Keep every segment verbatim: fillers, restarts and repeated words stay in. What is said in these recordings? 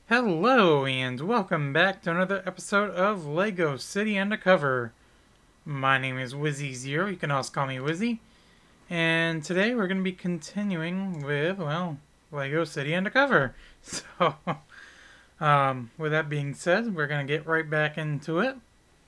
Hello and welcome back to another episode of LEGO City Undercover. My name is Wizzy Zero, you can also call me Wizzy. And today we're going to be continuing with, well, LEGO City Undercover. So, um, with that being said, we're going to get right back into it.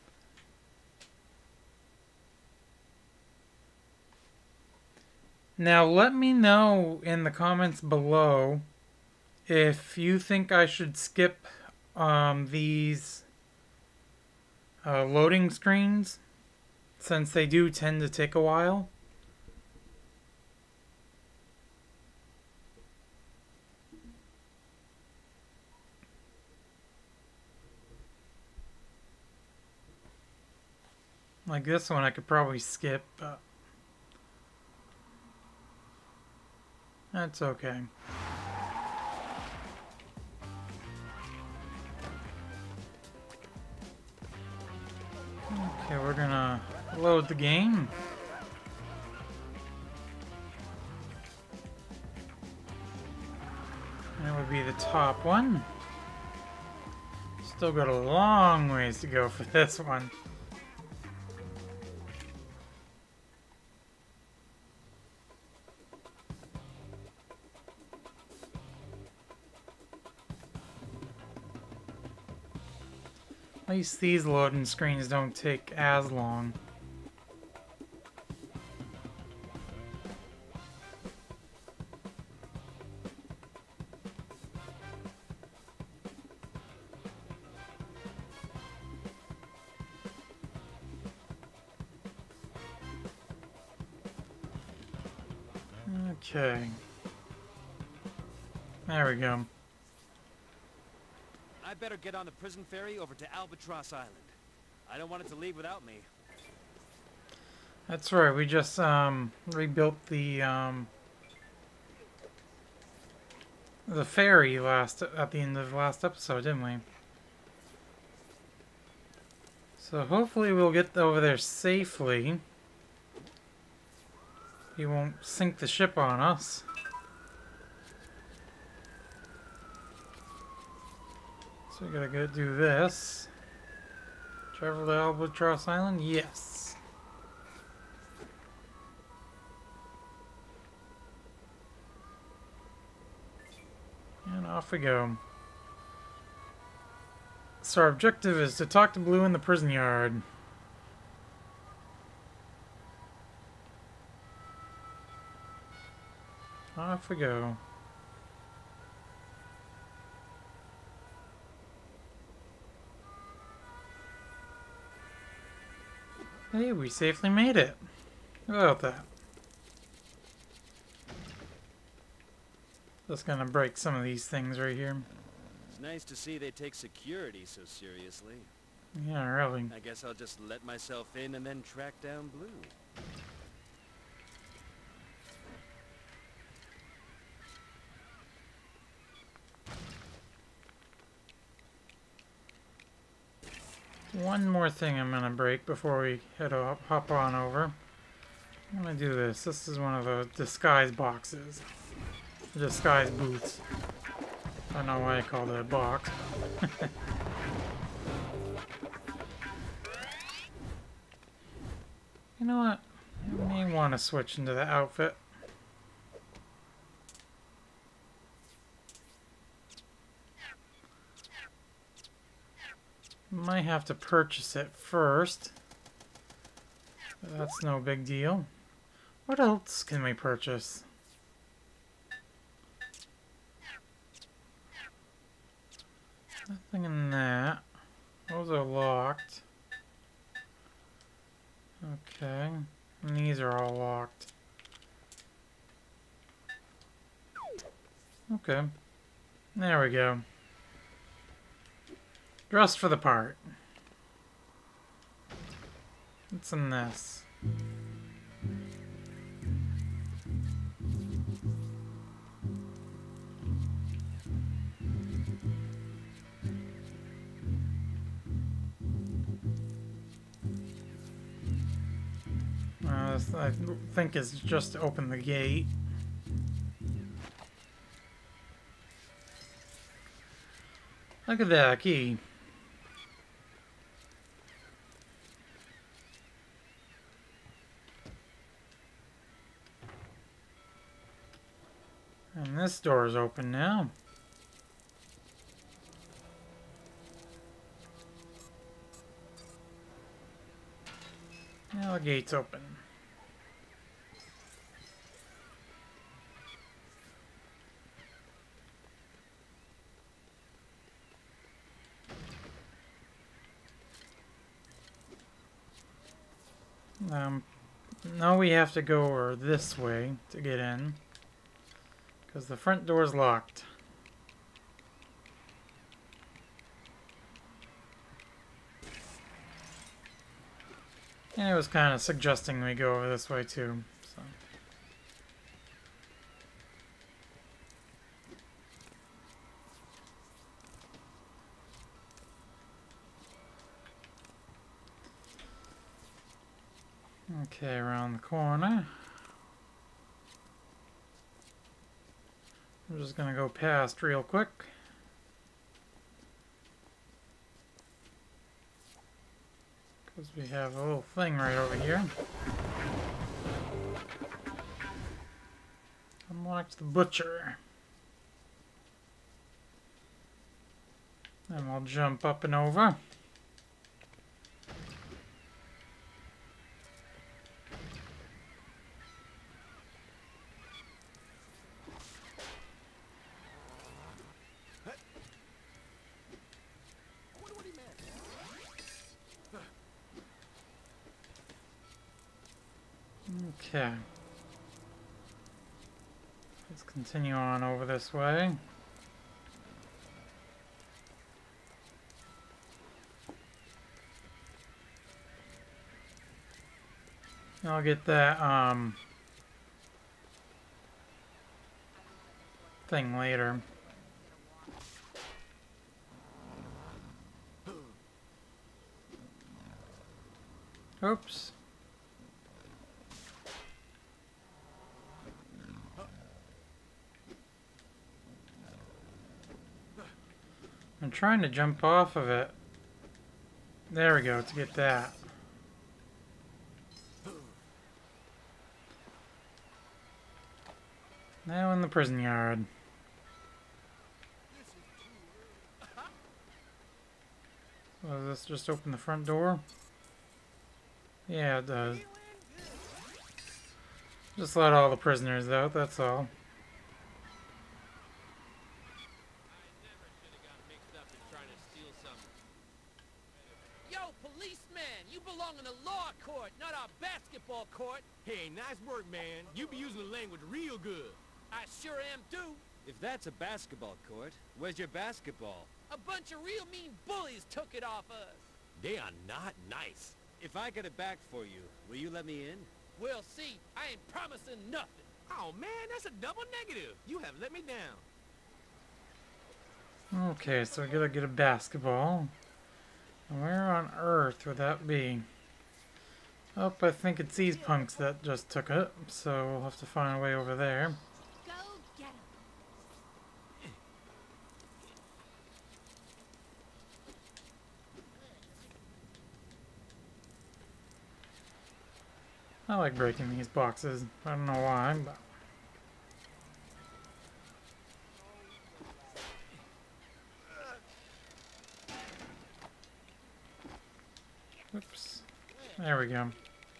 Now let me know in the comments below if you think I should skip um, these uh, loading screens, since they do tend to take a while. Like this one I could probably skip, but that's okay. Okay, we're gonna load the game. That would be the top one. Still got a long ways to go for this one. At least these loading screens don't take as long. Okay. There we go. I better get on the prison ferry over to Albatross Island. I don't want it to leave without me. That's right, we just um, rebuilt the um, the ferry last at the end of the last episode, didn't we? So hopefully we'll get over there safely. He won't sink the ship on us. So we gotta go do this. Travel to Albatross Island? Yes. And off we go. So our objective is to talk to Blue in the prison yard. Off we go. Hey, we safely made it. How about that? Just gonna break some of these things right here. It's nice to see they take security so seriously. Yeah, really. I guess I'll just let myself in and then track down Blue. One more thing I'm gonna break before we head up, hop on over. I'm gonna do this. This is one of the disguise boxes. Disguise booths. I don't know why I called it a box. You know what? I may want to switch into the outfit. Might have to purchase it first. But that's no big deal. What else can we purchase? Nothing in that. Those are locked. Okay. And these are all locked. Okay. There we go. Dressed for the part. What's in this? Uh, I think it's just to open the gate. Look at that key. And this door is open now. Now the gate's open. Um, now we have to go over this way to get in, because the front door is locked. And it was kind of suggesting we go over this way too, so. Okay, around the corner. I'm just gonna go past real quick. Because we have a little thing right over here. Unlocked the butcher. And we'll jump up and over. Okay. Let's continue on over this way. I'll get that um thing later. Oops. I'm trying to jump off of it. There we go, to get that. Now in the prison yard. So does this just open the front door? Yeah, it does. Just let all the prisoners out, that's all. Court. Hey, nice work, man. You be using the language real good. I sure am too. If that's a basketball court, where's your basketball? A bunch of real mean bullies took it off us. They are not nice. If I get it back for you, will you let me in? We'll see. I ain't promising nothing. Oh man, that's a double negative. You have let me down. Okay, so we gotta get a basketball. Where on earth would that be? Oh, I think it's these punks that just took it, so we'll have to find a way over there. Go get 'em. I like breaking these boxes. I don't know why, but... Oops. There we go.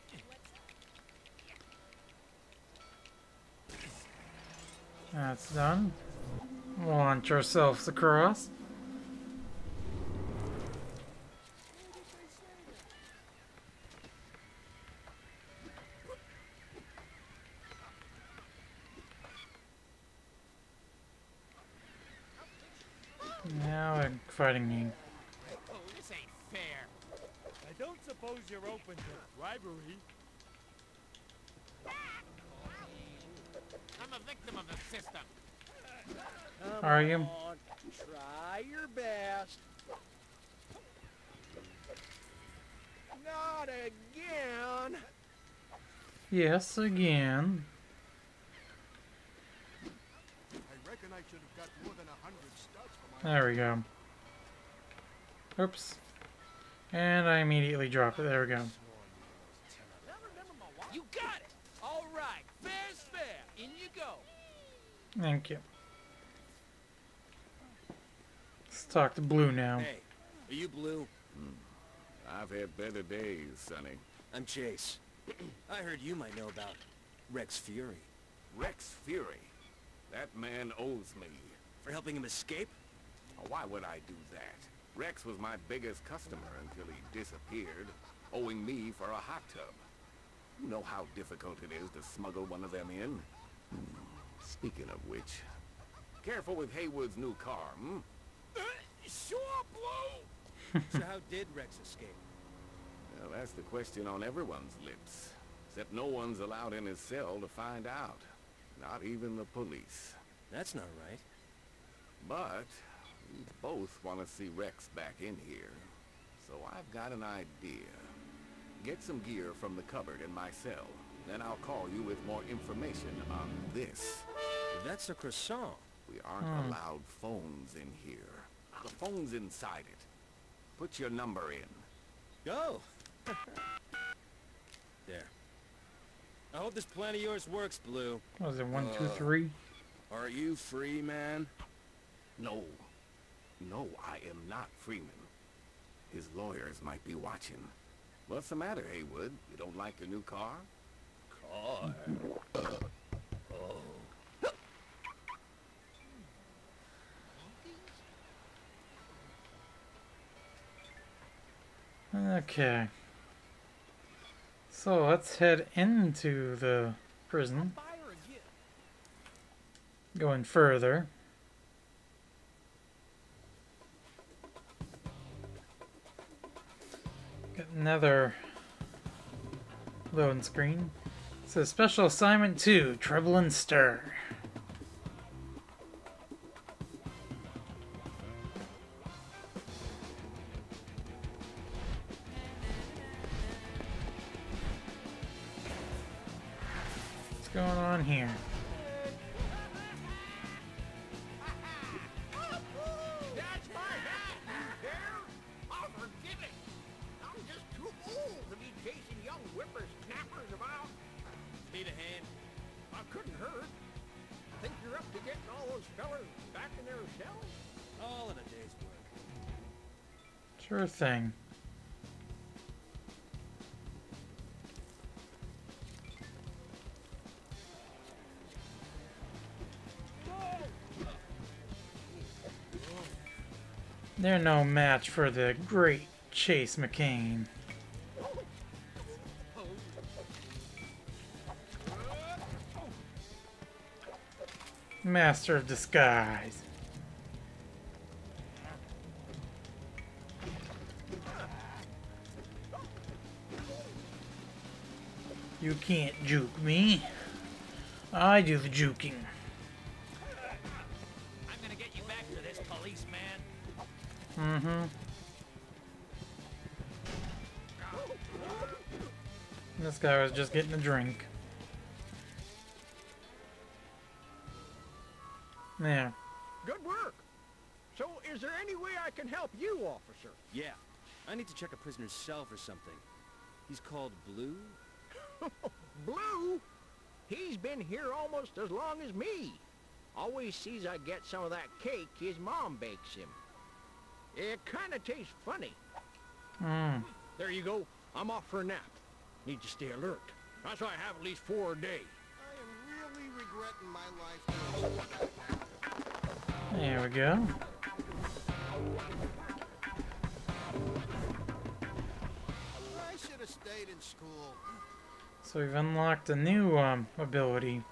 That's done. We'll launch ourselves across. Now they're fighting me. Oh, this ain't fair. I don't suppose you're open to bribery. I'm a victim of the system. Come Are you? on, try your best. Not again. Yes, again. I reckon I should have got more than a hundred studs for my... There we go. Oops. And I immediately drop it. There we go. You got it! All right, fair's fair. In you go. Thank you. Let's talk to Blue now. Hey, are you Blue? I've had better days, Sonny. I'm Chase. I heard you might know about Rex Fury. Rex Fury? That man owes me. For helping him escape? Oh, why would I do that? Rex was my biggest customer until he disappeared, owing me for a hot tub. You know how difficult it is to smuggle one of them in? Hmm. Speaking of which, careful with Haywood's new car, hmm? Uh, sure, Blue! So how did Rex escape? Well, that's the question on everyone's lips. Except no one's allowed in his cell to find out. Not even the police. That's not right. But we both want to see Rex back in here. So I've got an idea. Get some gear from the cupboard in my cell. Then I'll call you with more information on this. That's a croissant. We aren't Hmm. allowed phones in here. The phone's inside it. Put your number in. Go! There. I hope this plan of yours works, Blue. What was it, one, two, Uh, three? Are you free, man? No. No, I am not Freeman. His lawyers might be watching. What's the matter, Haywood? You don't like your new car? Car? Oh. Okay. So let's head into the prison. Fire again. Going further. Got another loading screen. It says Special Assignment two, Trouble and Stir. What's going on here? That's my hat, you dare! I'll forgive it! I'm just too old to be chasing young whippersnappers about. Need a hand? I couldn't hurt. Think you're up to getting all those fellers back in their cells? All in a day's work. Sure thing. They're no match for the great Chase McCain. Master of disguise. You can't juke me. I do the juking. I'm gonna get you back to this, policeman. Mm-hmm. This guy was just getting a drink. Yeah. Good work! So, is there any way I can help you, officer? Yeah. I need to check a prisoner's cell for something. He's called Blue? Blue? He's been here almost as long as me. Always sees I get some of that cake his mom bakes him. It kinda tastes funny. Mm. There you go. I'm off for a nap. Need to stay alert. That's why I have at least four a day. I am really regretting my life. There we go. I should have stayed in school. So we've unlocked a new um, ability.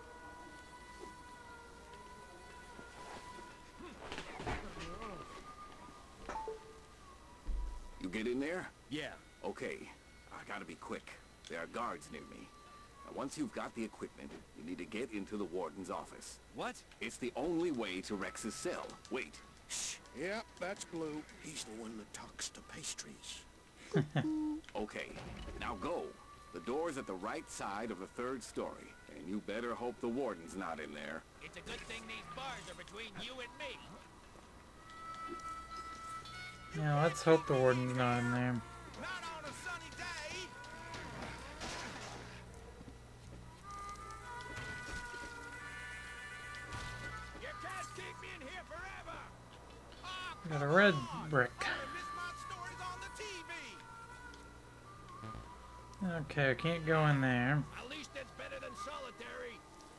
You get in there? Yeah. Okay. I gotta be quick. There are guards near me. Now, once you've got the equipment, you need to get into the warden's office. What? It's the only way to Rex's cell. Wait. Shh. Yep, that's Blue. He's the one that talks to pastries. Okay. Now go. The door's at the right side of the third story. And you better hope the warden's not in there. It's a good thing these bars are between you and me. Yeah, let's hope the warden's not in there. Not on a sunny day. You can't keep me in here forever. Oh, Got a red brick. I miss my stories on the T V. Okay, I can't go in there. At least it's better than solitary.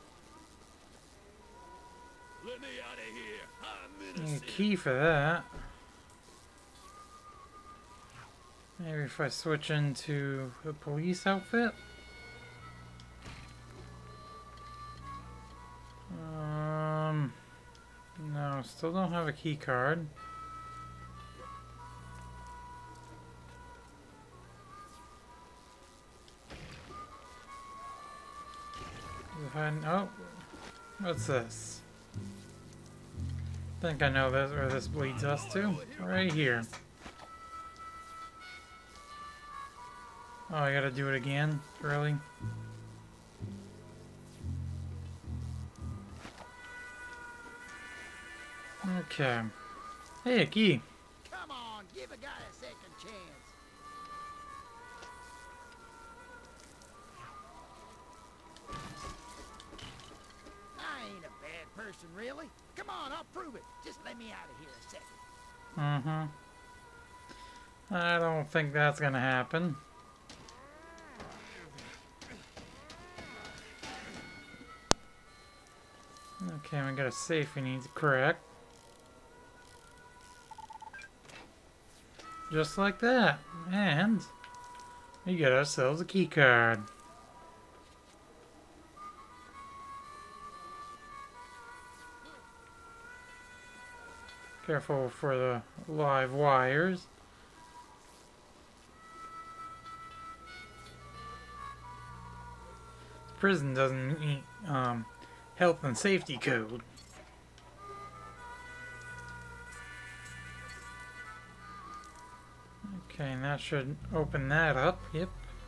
Let me out of here. I'm Need a innocent. key for that. Maybe if I switch into a police outfit? Um, no, still don't have a key card. If I, oh, what's this? I think I know this, where this leads us to. Right here. Oh, I gotta do it again? Really? Okay. Hey, a key. Come on, give a guy a second chance. I ain't a bad person, really. Come on, I'll prove it. Just let me out of here a second. Mm-hmm. I don't think that's gonna happen. Okay, we got a safe we need to crack. Just like that. And we get ourselves a key card. Careful for the live wires. Prison doesn't meet um, health and safety code. Okay, and that should open that up. Yep.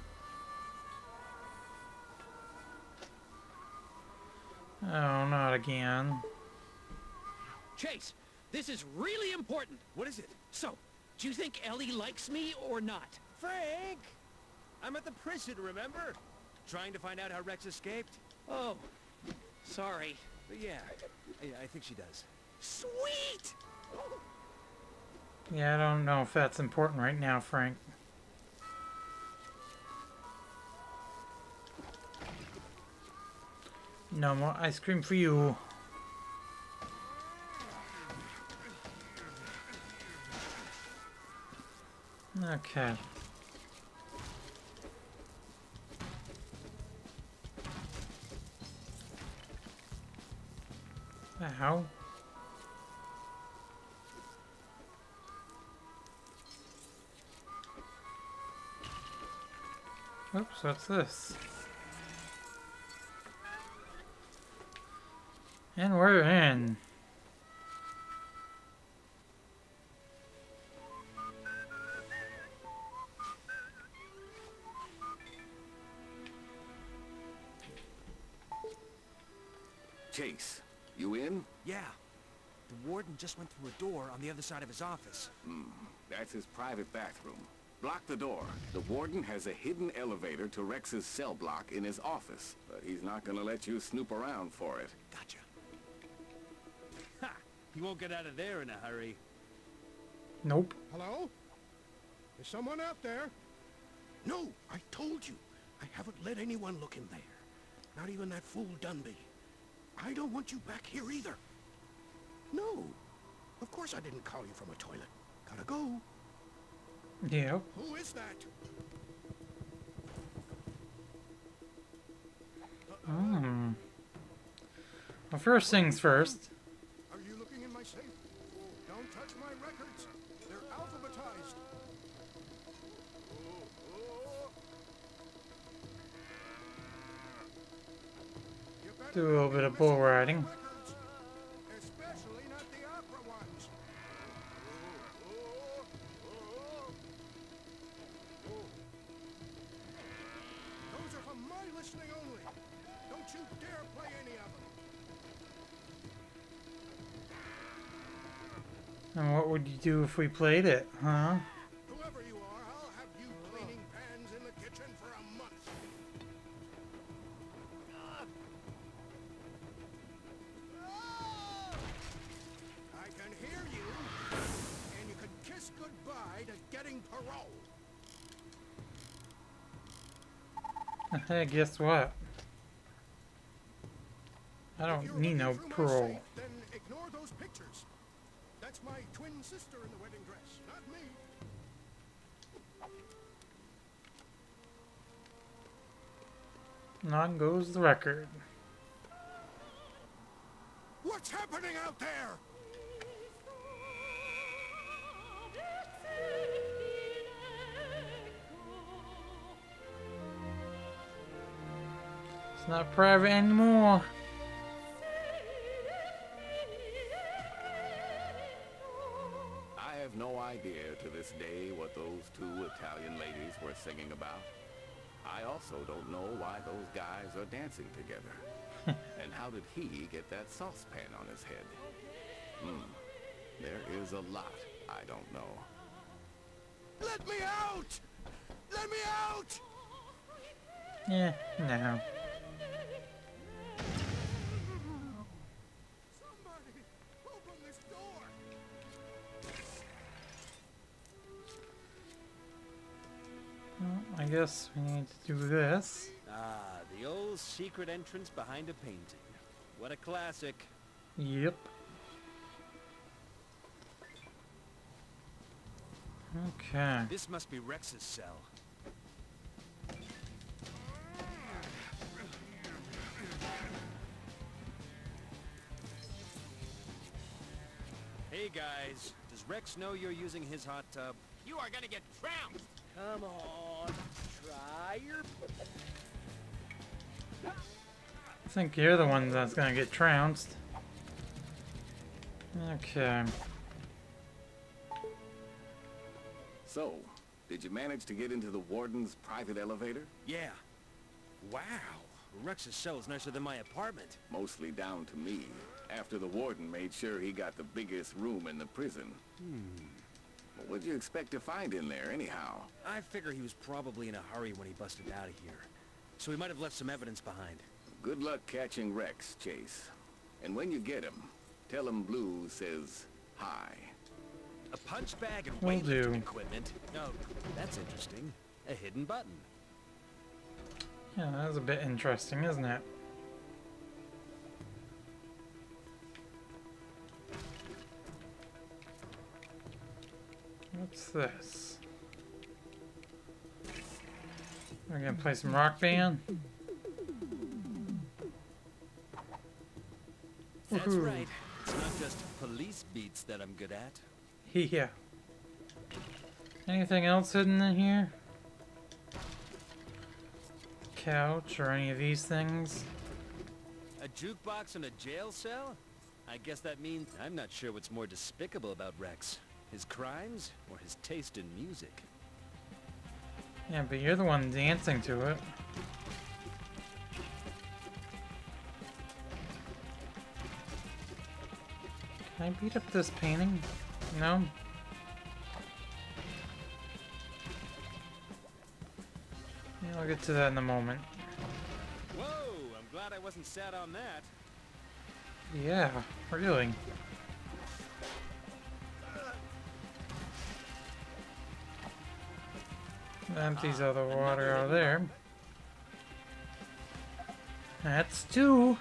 Oh, not again. Chase, this is really important. What is it? So, do you think Ellie likes me or not? Frank! I'm at the prison, remember? Trying to find out how Rex escaped? Oh, sorry. But yeah, I, I think she does. Sweet! Yeah, I don't know if that's important right now, Frank. No more ice cream for you. Okay. Ow. Oops, what's this? And we're in. Chase, you in? Yeah. The warden just went through a door on the other side of his office. Hmm, that's his private bathroom. Block the door. The warden has a hidden elevator to Rex's cell block in his office, but he's not gonna let you snoop around for it. Gotcha. Ha! He won't get out of there in a hurry. Nope. Hello? Is someone out there? No, I told you. I haven't let anyone look in there. Not even that fool Dunby. I don't want you back here either. No. Of course I didn't call you from a toilet. Gotta go. Yep. Who is that? Hmm. Well, first things first. Are you looking in my safe? Don't touch my records. They're alphabetized. You better Do a little not bit be of bull messing with my riding. records. Especially not the opera ones. Those are for my listening only. Don't you dare play any of them. And what would you do if we played it, huh? Whoever you are, I'll have you cleaning pans in the kitchen for a month. I can hear you, and you can kiss goodbye to getting parole. Hey, guess what? I If don't you're need looking no through my parole. safe, then ignore those pictures. That's my twin sister in the wedding dress, not me. And on goes the record. What's happening out there? It's not private anymore. I have no idea to this day what those two Italian ladies were singing about. I also don't know why those guys are dancing together. And how did he get that saucepan on his head? Hmm. There is a lot I don't know. Let me out! Let me out! Yeah, no. Somebody, open this door! Well, I guess we need to do this. Ah, the old secret entrance behind a painting. What a classic. Yep. Okay. This must be Rex's cell. Hey guys, does Rex know you're using his hot tub? You are gonna get trounced. Come on, try your... I think you're the one that's gonna get trounced. Okay. So, did you manage to get into the warden's private elevator? Yeah. Wow, Rex's cell is nicer than my apartment. Mostly down to me, after the warden made sure he got the biggest room in the prison. Hmm. What would you expect to find in there, anyhow? I figure he was probably in a hurry when he busted out of here. So he might have left some evidence behind. Good luck catching Rex, Chase. And when you get him, tell him Blue says hi. A punch bag and Will weightlifting do. equipment? Oh, that's interesting. A hidden button. Yeah, that's a bit interesting, isn't it? What's this? We're gonna play some Rock Band? That's Woohoo. right. It's not just police beats that I'm good at. Yeah. Anything else hidden in here? Couch or any of these things? A jukebox in a jail cell? I guess that means I'm not sure what's more despicable about Rex. His crimes or his taste in music. Yeah, but you're the one dancing to it. Can I beat up this painting? No? Yeah, I'll get to that in a moment. Whoa, I'm glad I wasn't sat on that. Yeah, really. Empties all the water out of there. That's two.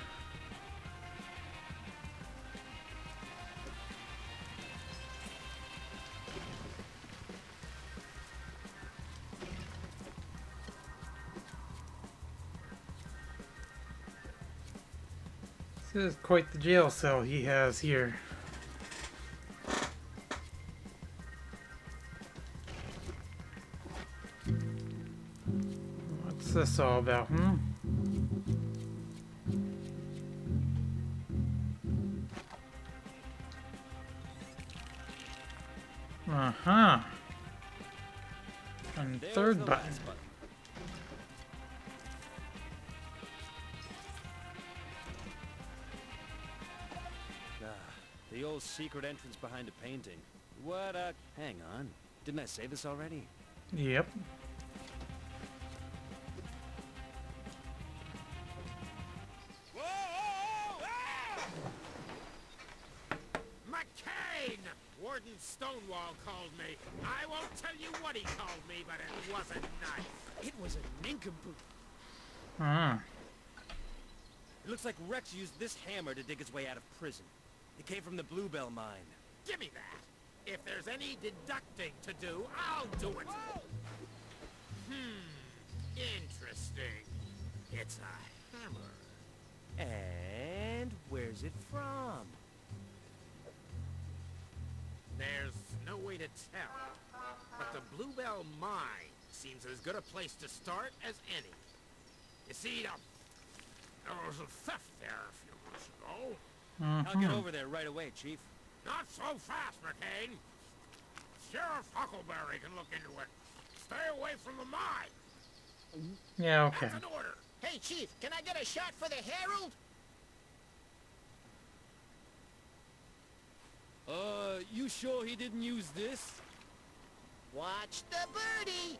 This is quite the jail cell he has here. What's this all about, hmm? Uh-huh. And There's third the button. last button. Ah, The old secret entrance behind a painting. What a... Hang on. Didn't I say this already? Yep. Whoa! Ah! McCain! Warden Stonewall called me. I won't tell you what he called me, but it wasn't nice. It was a nincompoop. Ah. It looks like Rex used this hammer to dig his way out of prison. It came from the Bluebell mine. Give me that. If there's any deducting to do, I'll do it. Hmm. Interesting. It's a hammer. And where's it from? There's no way to tell. But the Bluebell mine seems as good a place to start as any. You see, uh, there was a theft there a few months ago. I'll get Mhm. over there right away, Chief. Not so fast, McCain. Sheriff Huckleberry can look into it. Stay away from the mine. Yeah, okay. That's an order. Hey, Chief, can I get a shot for the Herald? Uh, you sure he didn't use this? Watch the birdie.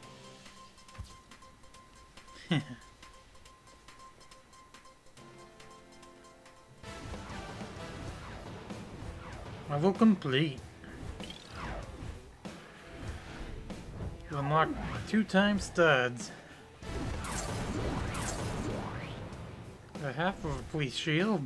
Level complete. You unlock two times studs. A half of a police shield.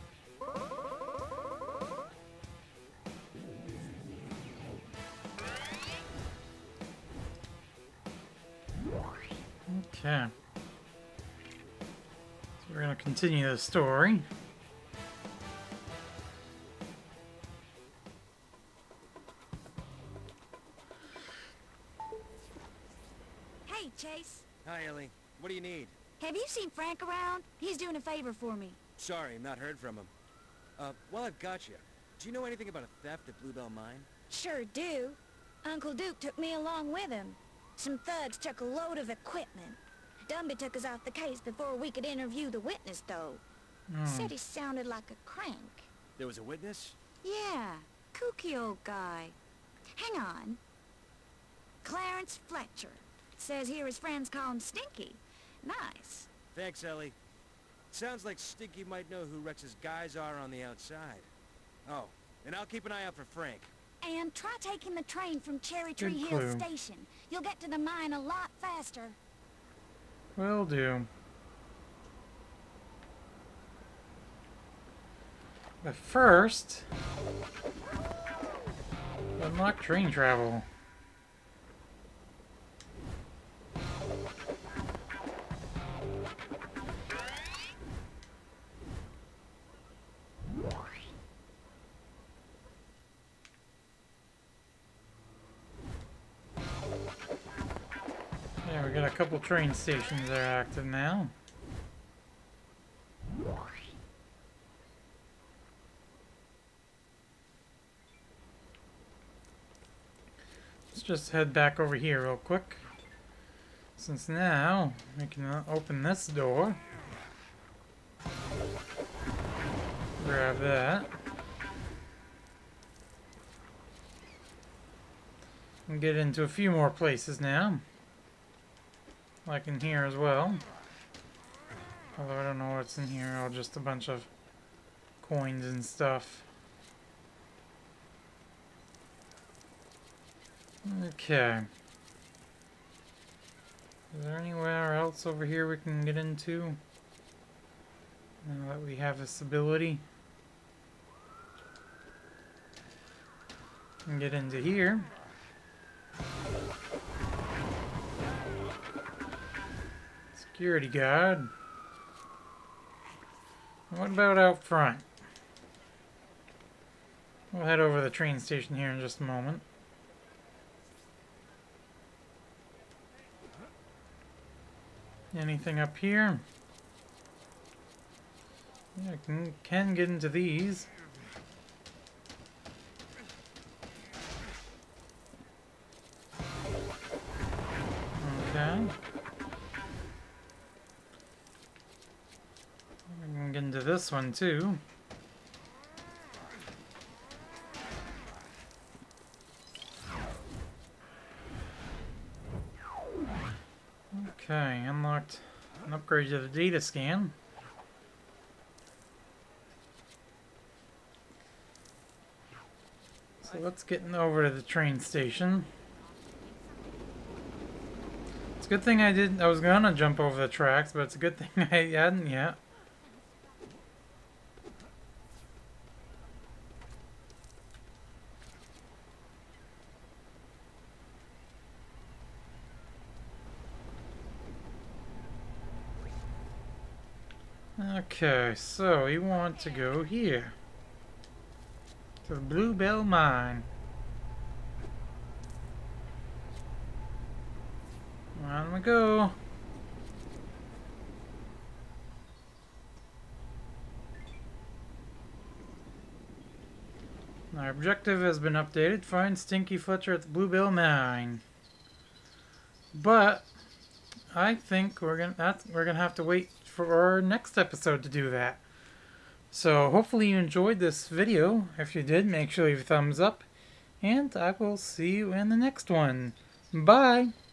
Okay. So we're gonna continue the story. Hey, Chase. Hi, Ellie. What do you need? Have you seen Frank around? He's doing a favor for me. Sorry, not heard from him. Uh, while I've got you, do you know anything about a theft at Bluebell Mine? Sure do. Uncle Duke took me along with him. Some thugs took a load of equipment. Dumby took us off the case before we could interview the witness, though. Hmm. Said he sounded like a crank. There was a witness? Yeah, kooky old guy. Hang on. Clarence Fletcher. Says here his friends call him Stinky. Nice. Thanks, Ellie. Sounds like Stinky might know who Rex's guys are on the outside. Oh, and I'll keep an eye out for Frank. And try taking the train from Cherry Tree Good Hill clue. Station. You'll get to the mine a lot faster. Will do. But first, unlock train travel. Yeah, we got a couple train stations that are active now. Let's just head back over here real quick. Since now we can uh, open this door. Grab that. And get into a few more places now. Like in here as well. Although I don't know what's in here, oh, just a bunch of coins and stuff. Okay. Is there anywhere else over here we can get into? Now that we have this ability. And get into here. Security guard. What about out front? We'll head over to the train station here in just a moment. Anything up here? Yeah, I can, can get into these. Okay. I can get into this one too. Okay, unlocked an upgrade to the data scan. So let's get over to the train station. It's a good thing I didn't. I was gonna jump over the tracks, but it's a good thing I hadn't yet. Okay, so we want to go here. To the Bluebell Mine. On we go. Our objective has been updated. Find Stinky Fletcher at the Bluebell Mine. But I think we're gonna that's, we're gonna have to wait for our next episode to do that. So hopefully you enjoyed this video. If you did, make sure you leave a thumbs up, and I will see you in the next one. Bye.